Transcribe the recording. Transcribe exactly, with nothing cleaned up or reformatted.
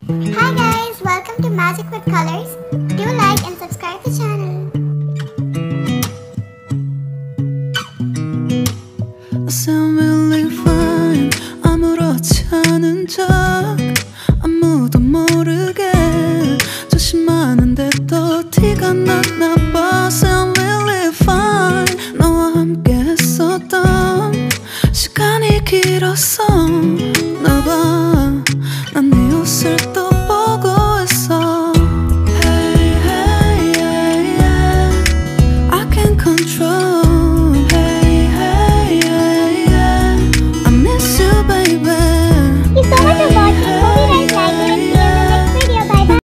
Hi guys, welcome to Magic with Colors. Do like and subscribe the channel. I sound really fine. 아무렇지 않은 척 아무도 모르게 조심하는데 또 티가 났나 봐. Sound really fine. 너와 함께 했었던 시간이 길었어.